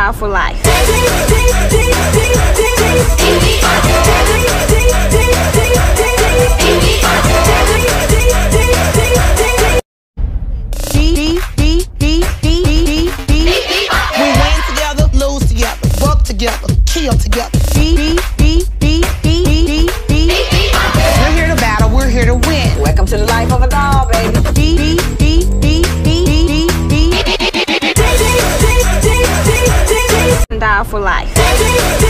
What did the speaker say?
Die for life. We win together, lose together, work together, kill together. We're here to battle, we're here to win. Welcome to the life of a doll, baby. Die for life.